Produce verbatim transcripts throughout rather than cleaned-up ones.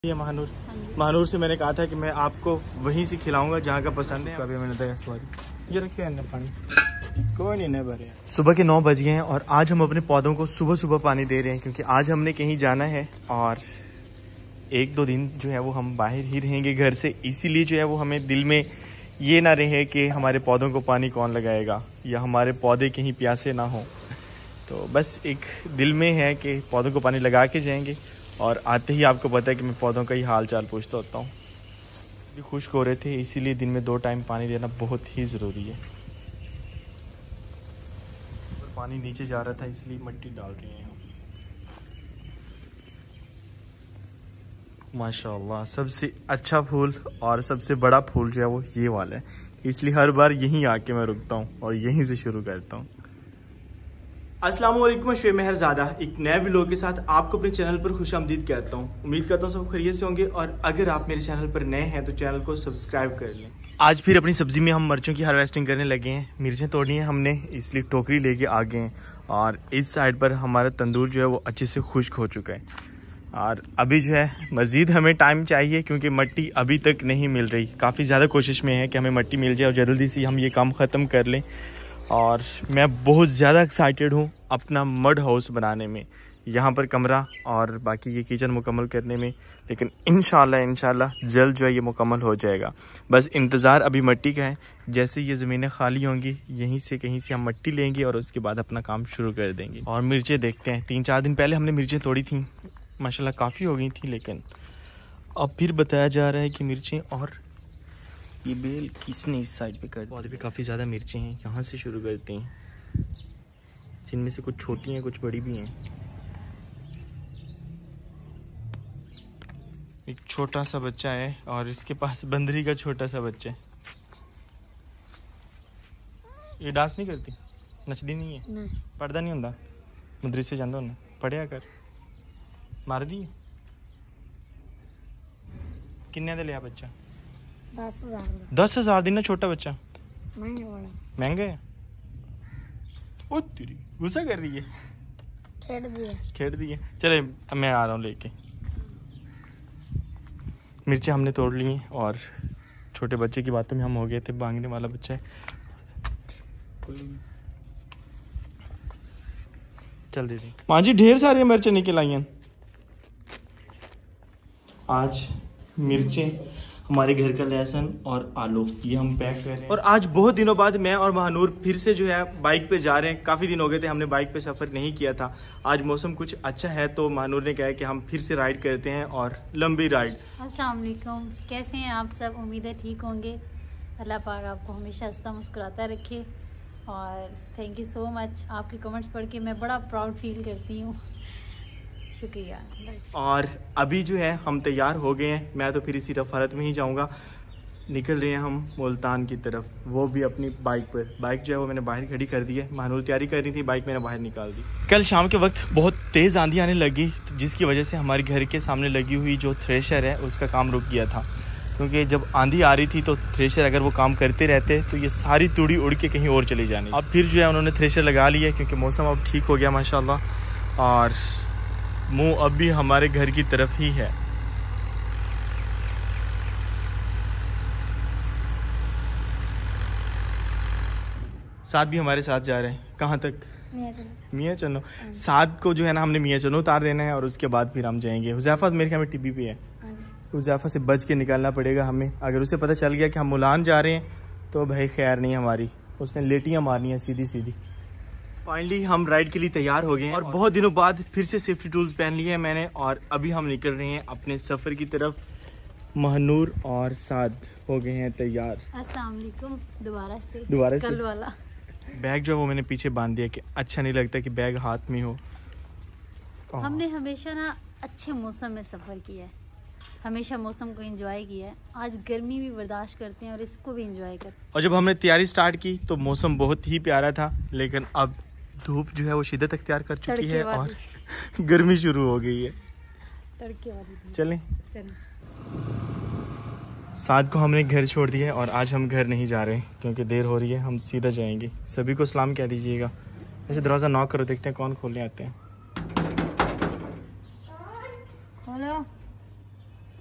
ये महानूर महानूर से मैंने कहा था कि मैं आपको वहीं से खिलाऊंगा जहाँ का पसंद है। अभी मैंने दस बारी ये रखे हैं पानी, कोई नहीं नहीं भरे। सुबह के नौ बज गए हैं और आज हम अपने पौधों को सुबह सुबह पानी दे रहे हैं क्योंकि आज हमने कहीं जाना है और एक दो दिन जो है वो हम बाहर ही रहेंगे घर से, इसीलिए जो है वो हमें दिल में ये ना रहे कि हमारे पौधों को पानी कौन लगाएगा या हमारे पौधे कहीं प्यासे ना हो। तो बस एक दिल में है कि पौधों को पानी लगा के जाएंगे और आते ही आपको पता है कि मैं पौधों का ही हाल चाल पूछता होता हूँ। भी खुश्क हो रहे थे इसीलिए दिन में दो टाइम पानी देना बहुत ही ज़रूरी है। पानी नीचे जा रहा था इसलिए मिट्टी डाल रहे हैं हम। माशाल्लाह सबसे अच्छा फूल और सबसे बड़ा फूल जो है वो ये वाला है, इसलिए हर बार यहीं आके मैं रुकता हूँ और यहीं से शुरू करता हूँ। अस्सलाम वालेकुम, शुएब मेहरज़ादा एक नए व्लॉग के साथ आपको अपने चैनल पर खुशामदीद कहता हूँ। उम्मीद करता हूँ सब खैरियत से होंगे और अगर आप मेरे चैनल पर नए हैं तो चैनल को सब्सक्राइब कर लें। आज फिर अपनी सब्जी में हम मिर्चों की हार्वेस्टिंग करने लगे हैं। मिर्चें तोड़नी है हमने इसलिए टोकरी लेके आ गए हैं और इस साइड पर हमारा तंदूर जो है वो अच्छे से खुश्क हो चुका है और अभी जो है मज़ीद हमें टाइम चाहिए क्योंकि मिट्टी अभी तक नहीं मिल रही। काफ़ी ज़्यादा कोशिश में है कि हमें मिट्टी मिल जाए और जल्दी से हम ये काम ख़त्म कर लें। और मैं बहुत ज़्यादा एक्साइटेड हूँ अपना मड हाउस बनाने में, यहाँ पर कमरा और बाकी ये किचन मुकम्मल करने में, लेकिन इंशाल्लाह इंशाल्लाह जल्द जो है ये मुकम्मल हो जाएगा। बस इंतज़ार अभी मिट्टी का है। जैसे ये ज़मीनें खाली होंगी यहीं से कहीं से हम मिट्टी लेंगे और उसके बाद अपना काम शुरू कर देंगे। और मिर्चें देखते हैं, तीन चार दिन पहले हमने मिर्चें तोड़ी थी, माशाल्लाह काफ़ी हो गई थी, लेकिन अब फिर बताया जा रहा है कि मिर्चें और ये बेल किसने इस साइड पे कर। पौधे भी काफ़ी ज़्यादा मिर्चें हैं, यहाँ से शुरू करते हैं, जिनमें से कुछ छोटी हैं कुछ बड़ी भी हैं। एक छोटा सा बच्चा है और इसके पास बंदरी का छोटा सा बच्चा है। ये डांस नहीं करती, नचदी नहीं है, नहीं। पढ़दा नहीं होंदा, मदरसे जांदा होना, पढ़िया कर। मार दी किन्ने दे लिया बच्चा? दस हजार दस हजार दिन ना छोटा बच्चा महंगा है। ओ तेरी गुस्सा कर रही है, खेड़ दिए खेड़ दिए। चले मैं आ रहा हूँ लेके। मिर्ची हमने तोड़ ली हैं और छोटे बच्चे की बातों में हम हो गए थे, भागने वाला बच्चा है। चल दीदी माँ जी ढेर सारी मिर्चें निकल आई हैं। आज मिर्चें, हमारे घर का लहसुन और आलू ये हम पैक कर रहे हैं। और आज बहुत दिनों बाद मैं और महानूर फिर से जो है बाइक पे जा रहे हैं। काफ़ी दिन हो गए थे हमने बाइक पे सफ़र नहीं किया था। आज मौसम कुछ अच्छा है तो महानूर ने कहा कि हम फिर से राइड करते हैं और लंबी राइड। अस्सलाम वालेकुम, कैसे हैं आप सब? उम्मीद है ठीक होंगे। अल्लाह पाक आपको हमेशा हंसता मुस्कुराता रखे और थैंक यू सो मच। आपके कमेंट्स पढ़ के मैं बड़ा प्राउड फील करती हूँ, शुक्रिया। और अभी जो है हम तैयार हो गए हैं, मैं तो फिर इसी रफ़ारत में ही जाऊंगा। निकल रहे हैं हम मुल्तान की तरफ, वो भी अपनी बाइक पर। बाइक जो है वो मैंने बाहर खड़ी कर दी है, महानूर तैयारी कर रही थी, बाइक मैंने बाहर निकाल दी। कल शाम के वक्त बहुत तेज़ आंधी आने लगी जिसकी वजह से हमारे घर के सामने लगी हुई जो थ्रेशर है उसका काम रुक गया था, क्योंकि जब आंधी आ रही थी तो थ्रेशर अगर वो काम करते रहते तो ये सारी तूड़ी उड़ के कहीं और चली जानी। अब फिर जो है उन्होंने थ्रेशर लगा लिया क्योंकि मौसम अब ठीक हो गया माशाल्लाह और मुंह अब भी हमारे घर की तरफ ही है। साथ भी हमारे साथ जा रहे हैं। कहाँ तक? मियाँ चनो। साथ को जो है ना हमने मियाँ चनो उतार देना है और उसके बाद फिर हम जाएंगे। हुज़ैफा मेरे ख्याल में टिब्बी पे है, हुज़ैफा से बच के निकालना पड़ेगा हमें। अगर उसे पता चल गया कि हम मुलान जा रहे हैं तो भाई खैर नहीं हमारी, उसने लेटियाँ मारनी है सीधी सीधी। फाइनली हम राइड के लिए तैयार हो गए हैं और बहुत दिनों बाद फिर से सेफ्टी टूल्स पहन लिए हैं मैंने और अभी हम निकल रहे हैं अपने सफ़र की तरफ। महानूर और साद हो गए हैं तैयार। अस्सलाम वालेकुम दोबारा से दोबारा से कल वाला बैग जो है वो मैंने पीछे बांध दिया कि अच्छा नहीं लगता कि बैग हाथ में हो। हमने हमेशा ना अच्छे मौसम में सफ़र किया है, हमेशा मौसम को एंजॉय किया है। आज गर्मी भी बर्दाश्त करते हैं और इसको भी एंजॉय करते हैं। और जब हमने तैयारी स्टार्ट की तो मौसम बहुत ही प्यारा था, लेकिन अब धूप जो है वो शिद्दत अख्तियार कर चुकी है और गर्मी शुरू हो गई है। तड़के वाली चलें चलें। साथ को हमने घर छोड़ दिया है और आज हम घर नहीं जा रहे क्योंकि देर हो रही है, हम सीधा जाएंगे। सभी को सलाम कह दीजिएगा। ऐसे दरवाज़ा नॉक करो, देखते हैं कौन खोलने आते हैं। खोलो।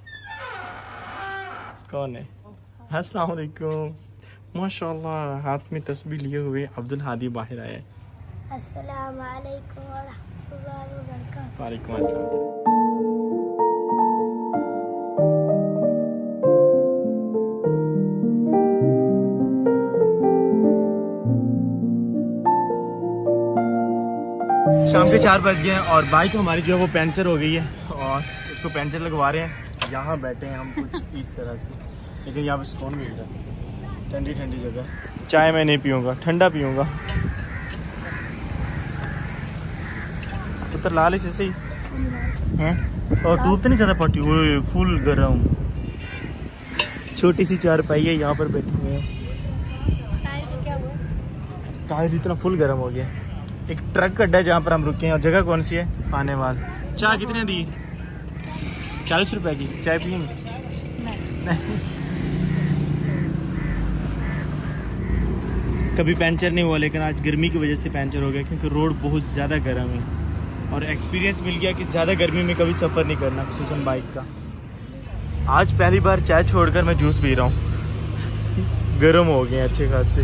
कौन है? अस्सलाम वालेकुम। माशाल्लाह हाथ में तस्बीह लिए हुए अब्दुल हादी बाहर आया है। अस्सलाम वालेकुम व रहमतुल्लाहि व बरकातहू। वालेकुम अस्सलाम। शाम के चार बज गए हैं और बाइक हमारी जो है वो पंचर हो गई है और उसको पंचर लगवा रहे हैं। यहाँ बैठे हैं हम कुछ इस तरह से, लेकिन यहाँ पे सुकून मिल रहा है, ठंडी ठंडी जगह। चाय मैं नहीं पीऊँगा, ठंडा पीऊँगा। पुत्र लाल इसे सही हैं और धूप तो नहीं ज़्यादा पड़ती। वो फुल गर्म छोटी सी चारपाई है, यहाँ पर बैठे हुए हैं। टायर इतना फुल गर्म हो गया। एक ट्रक अड्डा है जहाँ पर हम रुके हैं और जगह कौन सी है? पानेवाल। चाय कितने दी? चालीस रुपए की। चाय पियेंगे? नहीं। कभी पंचर नहीं हुआ, लेकिन आज गर्मी की वजह से पंचर हो गया क्योंकि रोड बहुत ज़्यादा गर्म है और एक्सपीरियंस मिल गया कि ज़्यादा गर्मी में कभी सफ़र नहीं करना, खुसूसन बाइक का। आज पहली बार चाय छोड़कर मैं जूस पी रहा हूँ। गर्म हो गए अच्छे खासे।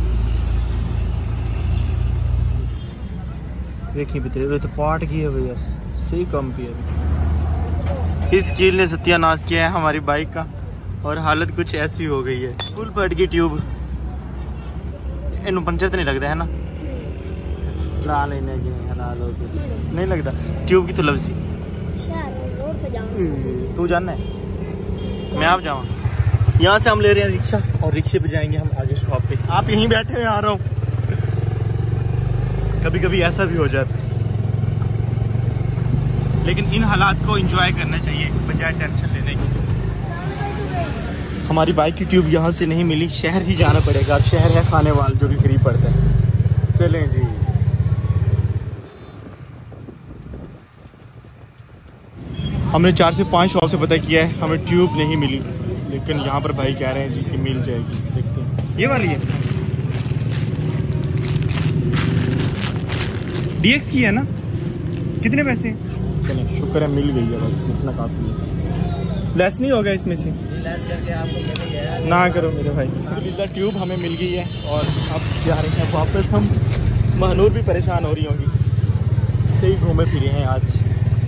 देखिए पितरे तो पाट की है भैया, सही कम पिया। इस कील ने सत्यानाश किया है हमारी बाइक का और हालत कुछ ऐसी हो गई है। फुल पट की ट्यूब। इन पंचर तो नहीं लगता है ना? ला लेने की हलाल हो गई नहीं लगता ट्यूब की तो लवसी। तू जानना है मैं आप जाऊँ। यहाँ से हम ले रहे हैं रिक्शा और रिक्शे पे जाएंगे हम आगे शॉप पे। आप यहीं बैठे हुए आ रहा हूँ। कभी कभी ऐसा भी हो जाता है, लेकिन इन हालात को एंजॉय करना चाहिए बजाय टेंशन लेने की। हमारी बाइक की ट्यूब यहाँ से नहीं मिली, शहर ही जाना पड़ेगा। अब शहर है खानेवाल जो कि करीब पड़ता है। चलें जी। हमने चार से पांच शॉप से पता किया है, हमें ट्यूब नहीं मिली, लेकिन यहाँ पर भाई कह रहे हैं जी कि मिल जाएगी। देखते हैं। ये वाली है डी एक्स की है ना? कितने पैसे? चलें शुक्र है मिल गई है, बस इतना काफ़ी है। लेस नहीं होगा इसमें से? लेस करके आपको मिलेगा ना करो मेरे भाई। सिर्फ ट्यूब हमें मिल गई है और अब जा रहे हैं वापस हम। महानूर भी परेशान हो रही होंगी, सही घूमे फिरे हैं आज।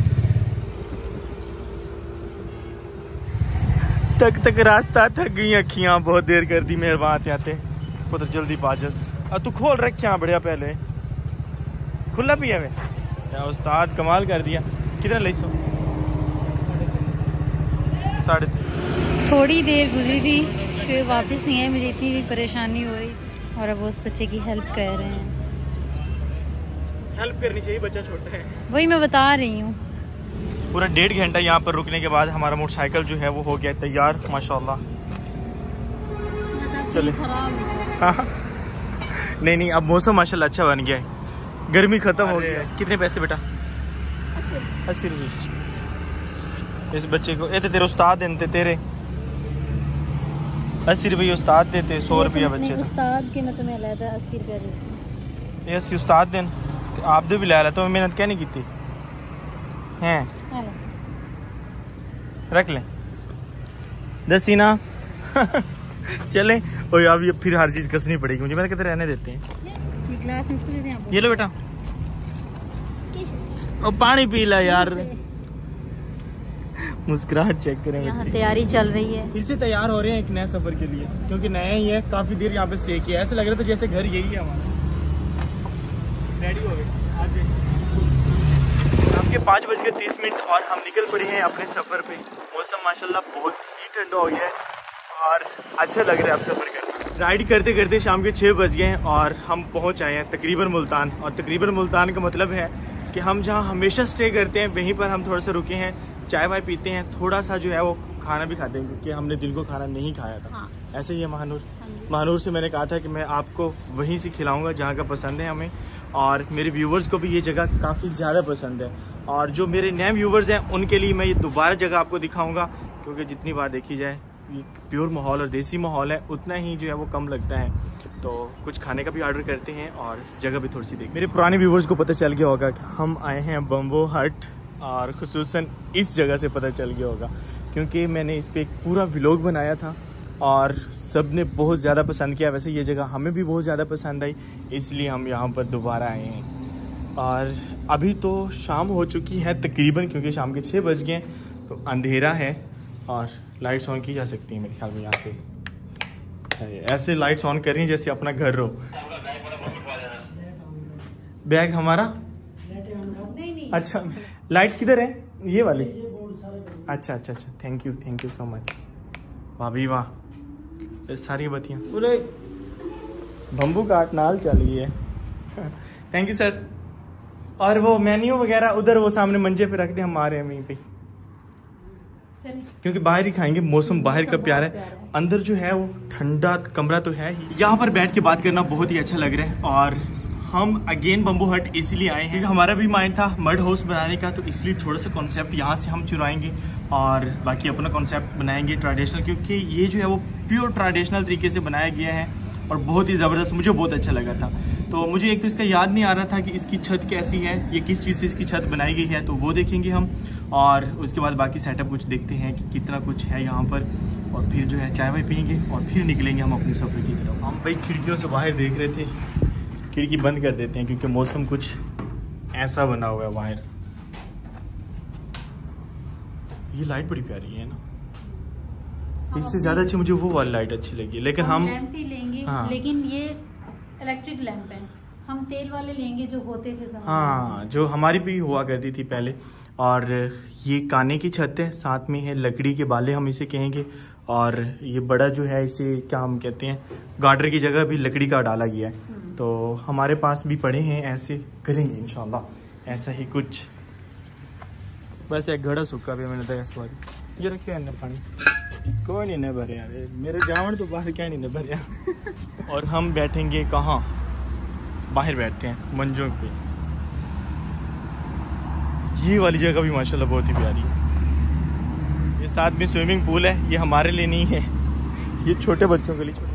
तक तक रास्ता थक गई अखियाँ, बहुत देर कर दी मेहरबान आते पुत्र जल्दी पाजल। अब तू खोल रखे बढ़िया पहले खुला पिया में क्या उस्ताद कमाल कर दिया। कितना ले सो? साढ़े तीन। थोड़ी देर गुजरी थी फिर वापस नहीं आए, मुझे इतनी परेशानी हो रही और अब उस बच्चे की हेल्प कर रहे हैं। हेल्प करनी चाहिए, बच्चा छोटा है। वही मैं बता रही हूँ। पूरा डेढ़ घंटा यहाँ पर रुकने के बाद हमारा मोटरसाइकिल जो है वो हो गया तैयार माशाल्लाह। चले हाँ नहीं नहीं अब मौसम माशाल्लाह अच्छा बन गया है, गर्मी खत्म हो गई है। कितने पैसे बेटा? अस्सी रुपये। इस बच्चे को ये तो तेरे उस्ताद देते, तेरे अस्सी रुपये उस्ताद देते, सौ रुपया बच्चे उस्ताद के मैं तुम्हें अलग अस्सी रुपया देती। ये अस्सी उस्ताद देन आप दे भी ला रहा तो मेहनत क्या नहीं की हैं? रख लें दसी ना। चले और अब फिर हर चीज़ कसनी पड़ेगी मुझे। मैं कहते रहने देते हैं। ये ग्लास में इसको दे दें आपको। ये लो बेटा और पानी पी ला यार। मुस्कुराहट चेक करें। यहाँ तैयारी चल रही है, फिर से तैयार हो रहे हैं एक नए सफर के लिए, क्योंकि नया ही है। काफी देर यहाँ पे स्टे किया, ऐसा लग रहा था जैसे घर यही है हमारा। रेडी हो गए आज शाम के पाँच बज के तीस मिनट और हम निकल पड़े हैं अपने सफर पे। मौसम माशाल्लाह बहुत ही ठंडा हो गया है और अच्छा लग रहा है अब सफर करना। राइड करते करते शाम के छः बज गए हैं और हम पहुंच आए हैं तकरीबन मुल्तान। और तकरीबन मुल्तान का मतलब है कि हम जहां हमेशा स्टे करते हैं वहीं पर हम थोड़ा सा रुके हैं, चाय वाय पीते हैं, थोड़ा सा जो है वो खाना भी खाते हैं क्योंकि हमने दिन को खाना नहीं खाया था। हाँ। ऐसे ही है महानूर। महानूर से मैंने कहा था कि मैं आपको वहीं से खिलाऊँगा जहाँ का पसंद है हमें, और मेरे व्यूवर्स को भी ये जगह काफ़ी ज़्यादा पसंद है। और जो मेरे नए व्यूवर्स हैं उनके लिए मैं ये दोबारा जगह आपको दिखाऊँगा, क्योंकि जितनी बार देखी जाए ये प्योर माहौल और देसी माहौल है, उतना ही जो है वो कम लगता है। तो कुछ खाने का भी ऑर्डर करते हैं और जगह भी थोड़ी सी देख। मेरे पुराने व्यूवर्स को पता चल गया होगा कि हम आए हैं बम्बो हट, और खुसूसन इस जगह से पता चल गया होगा। क्योंकि मैंने इस पर एक पूरा व्लॉग बनाया था और सब ने बहुत ज़्यादा पसंद किया। वैसे ये जगह हमें भी बहुत ज़्यादा पसंद आई, इसलिए हम यहाँ पर दोबारा आए हैं। और अभी तो शाम हो चुकी है तकरीबन, क्योंकि शाम के छः बज गए हैं, तो अंधेरा है और लाइट्स ऑन की जा सकती हैं मेरे ख्याल में। यहाँ से ऐसे लाइट्स ऑन करें जैसे अपना घर हो। बैग हमारा नहीं, नहीं। अच्छा, लाइट्स किधर है? ये वाली? अच्छा अच्छा अच्छा, thank you thank you so much. वाह भी वाह, ये सारी बत्तियाँ पूरे बम्बू काट नाल चली है। Thank you sir. और वो मेन्यू वगैरह उधर वो सामने मंजे पे रख दे, हम आ रहे हैं वहीं पे, क्योंकि बाहर ही खाएंगे। मौसम बाहर का प्यार है, अंदर जो है वो ठंडा कमरा तो है ही। यहाँ पर बैठ के बात करना बहुत ही अच्छा लग रहा है। और हम अगेन बम्बू हट इसलिए आए हैं, हमारा भी माइंड था मड हाउस बनाने का, तो इसलिए थोड़ा सा कॉन्सेप्ट यहाँ से हम चुराएंगे और बाकी अपना कॉन्सेप्ट बनाएंगे ट्रेडिशनल, क्योंकि ये जो है वो प्योर ट्रेडिशनल तरीके से बनाया गया है और बहुत ही ज़बरदस्त, मुझे बहुत अच्छा लगा था। तो मुझे एक तो इसका याद नहीं आ रहा था कि इसकी छत कैसी है, ये किस चीज़ से इसकी छत बनाई गई है, तो वो देखेंगे हम। और उसके बाद बाकी सेटअप कुछ देखते हैं कि कितना कुछ है यहाँ पर, और फिर जो है चाय वाय पियेंगे और फिर निकलेंगे हम अपने सफ़र की तरफ। हम भाई खिड़कियों से बाहर देख रहे थे, खिड़की बंद कर देते हैं क्योंकि मौसम कुछ ऐसा बना हुआ है बाहर। ये लाइट बड़ी प्यारी है ना, इससे ज़्यादा अच्छी मुझे वो वाली लाइट अच्छी लगी, लेकिन हम, हम लैंप ही लेंगे। हाँ। लेकिन ये इलेक्ट्रिक लैंप है, हम तेल वाले लेंगे जो होते थे ज़माने में। हाँ, जो हमारी भी हुआ करती थी पहले। और ये काने की छत है, साथ में है लकड़ी के बाले हम इसे कहेंगे। और ये बड़ा जो है इसे क्या हम कहते हैं, गार्डर की जगह भी लकड़ी का डाला गया है। तो हमारे पास भी पड़े हैं, ऐसे करेंगे इंशाल्लाह ऐसा ही कुछ। बस एक घड़ा सूखा भी मैंने तो इस बार ये रखे है पानी, कोई नहीं न भरे यार, मेरे जावन तो बाहर क्या नहीं न भरे। और हम बैठेंगे कहाँ? बाहर बैठते हैं मंजों पे। ये वाली जगह भी माशाल्लाह बहुत ही प्यारी है। ये साथ में स्विमिंग पूल है, ये हमारे लिए नहीं है, ये छोटे बच्चों के लिए।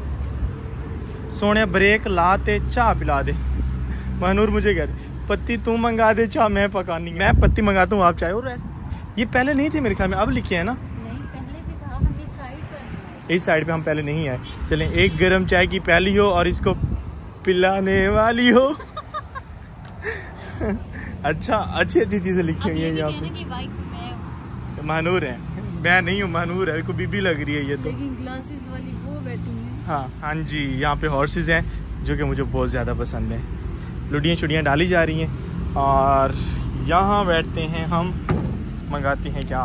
सोने ब्रेक ला ते चाय पिला दे। महनूर मुझे कह रही पत्ती तू मंगा दे, चाय मैं पकानी, मैं पत्ती मंगाता हूँ आप चाय। और ऐसे ये पहले नहीं थे मेरे ख्याल में, अब लिखे है ना? नहीं, पहले भी था, हम इस साइड पर, इस साइड पे हम पहले नहीं आए। चलें, एक गरम चाय की प्याली हो और इसको पिलाने वाली हो। अच्छा, अच्छी अच्छी चीजें लिखी हुई है यहाँ पे। महनूर है, मैं नहीं हूँ, महनूर है, को बीबी लग रही है ये तो। लेकिन ग्लासेस वाली वो बैठी है। हाँ हाँ जी, यहाँ पे हॉर्सेस हैं जो कि मुझे बहुत ज़्यादा पसंद हैं। लुडियाँ छुड़ियाँ डाली जा रही हैं और यहाँ बैठते हैं हम। मंगाते हैं क्या?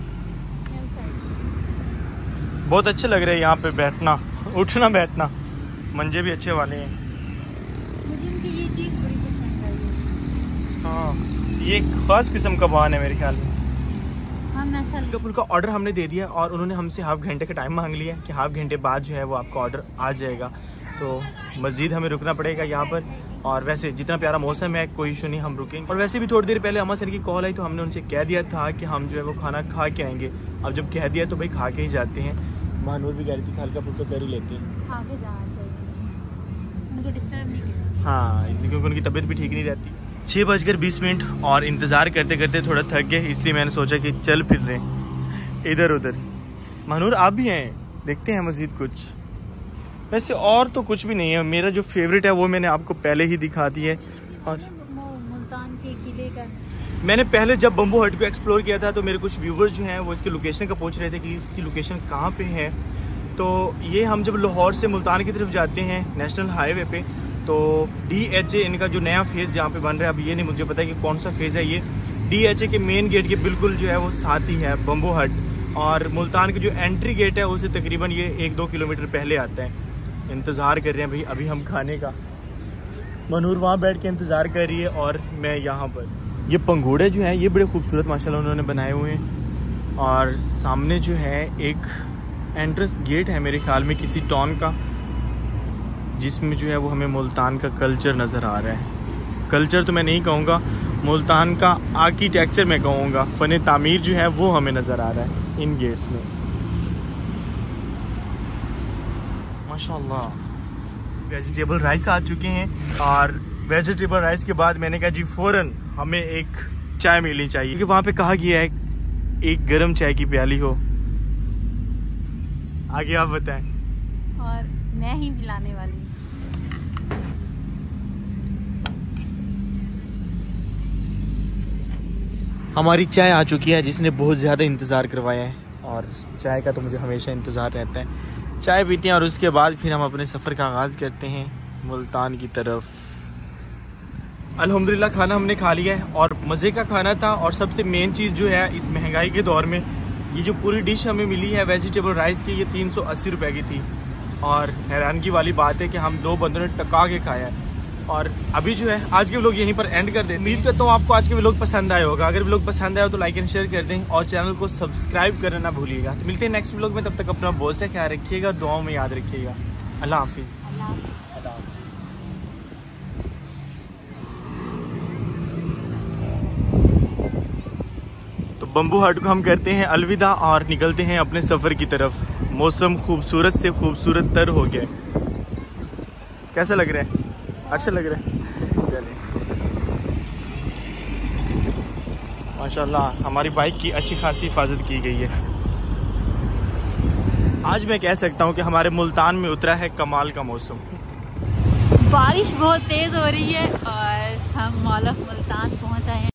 बहुत अच्छे लग रहे हैं यहाँ पे बैठना, उठना बैठना, मंजे भी अच्छे वाले हैं। मुझे इनकी ये चीज़ बड़ी पसंद आई है। हाँ, ये खास किस्म का वाहन है मेरे ख्याल में। कपूल का ऑर्डर हमने दे दिया और उन्होंने हमसे हाफ घंटे का टाइम मांग लिया कि हाफ घंटे बाद जो है वो आपका ऑर्डर आ जाएगा। तो मज़ीद हमें रुकना पड़ेगा यहाँ पर। और वैसे जितना प्यारा मौसम है, कोई इशू नहीं, हम रुकेंगे। और वैसे भी थोड़ी देर पहले अम्मा सर की कॉल आई तो हमने उनसे कह दिया था कि हम जो है वो खाना खा के आएंगे। अब जब कह दिया तो भाई खा के ही जाते हैं। महानूर भी कह रही थी हल्का फुल्का कर ही लेते हैं, खा के जाना चाहिए, उनको डिस्टर्ब नहीं करना। हाँ, इसलिए क्योंकि उनकी तबीयत भी ठीक नहीं रहती। छः बजकर बीस मिनट और इंतज़ार करते करते थोड़ा थक गए, इसलिए मैंने सोचा कि चल फिर रहे इधर उधर। महानूर आप भी हैं, देखते हैं मज़ीद कुछ। वैसे और तो कुछ भी नहीं है, मेरा जो फेवरेट है वो मैंने आपको पहले ही दिखा दी है। और मुल्तान के किले का मैंने पहले जब बम्बू हट को एक्सप्लोर किया था तो मेरे कुछ व्यूवर्स जो हैं वो इसकी लोकेशन का पूछ रहे थे कि इसकी लोकेशन कहाँ पे है। तो ये हम जब लाहौर से मुल्तान की तरफ जाते हैं नेशनल हाईवे पे, तो डी एच ए इनका जो नया फेज़ यहाँ पे बन रहा है, अब ये नहीं मुझे पता कि कौन सा फेज़ है। ये डी एच ए के मेन गेट के बिल्कुल जो है वो साथ ही है बम्बू हट। और मुल्तान की जो एंट्री गेट है उससे तकरीबन ये एक दो किलोमीटर पहले आता है। इंतज़ार कर रहे हैं भाई अभी हम खाने का। मनूर वहाँ बैठ के इंतज़ार कर रही है और मैं यहाँ पर। ये पंगोड़े जो हैं ये बड़े खूबसूरत माशाल्लाह उन्होंने बनाए हुए हैं। और सामने जो है एक एंट्रेंस गेट है मेरे ख्याल में किसी टाउन का, जिसमें जो है वो हमें मुल्तान का कल्चर नज़र आ रहा है। कल्चर तो मैं नहीं कहूँगा, मुल्तान का आर्किटेक्चर मैं कहूँगा, फ़न तामीर जो है वो हमें नज़र आ रहा है इन गेट्स में माशाल्लाह। वेजिटेबल राइस आ चुके हैं और वेजिटेबल राइस के बाद मैंने कहा जी फ़ौरन हमें एक चाय मिलनी चाहिए, क्योंकि वहाँ पे कहा गया है एक गरम चाय की प्याली हो। आगे आप बताएं। और मैं ही पिलाने वाली हूँ। हमारी चाय आ चुकी है जिसने बहुत ज़्यादा इंतज़ार करवाया है, और चाय का तो मुझे हमेशा इंतज़ार रहता है। चाय पीते हैं और उसके बाद फिर हम अपने सफ़र का आगाज़ करते हैं मुल्तान की तरफ। अल्हम्दुलिल्लाह खाना हमने खा लिया है और मज़े का खाना था। और सबसे मेन चीज़ जो है इस महंगाई के दौर में, ये जो पूरी डिश हमें मिली है वेजिटेबल राइस की, ये तीन सौ अस्सी रुपये की थी। और हैरानगी वाली बात है कि हम दो बंदों ने टका के खाया है। और अभी जो है आज के व्लॉग यहीं पर एंड कर दें। उम्मीद करता हूँ आपको आज के व्लॉग पसंद आया होगा। अगर व्लॉग पसंद आया हो तो लाइक एंड शेयर कर दें और चैनल को सब्सक्राइब करना ना भूलिएगा। तो मिलते हैं नेक्स्ट व्लॉग में, तब तक अपना बहुत सा ख्याल रखिएगा और दुआओं में याद रखिएगा। अल्लाह हाफिज़। तो बम्बू हट को हम करते हैं अलविदा और निकलते हैं अपने सफ़र की तरफ। मौसम खूबसूरत से खूबसूरत तर हो गया। कैसा लग रहा है? अच्छा लग रहा है। चलिए, माशाल्लाह हमारी बाइक की अच्छी खासी हिफाजत की गई है। आज मैं कह सकता हूँ कि हमारे मुल्तान में उतरा है कमाल का मौसम। बारिश बहुत तेज़ हो रही है और हम मॉल ऑफ मुल्तान पहुँच आए हैं।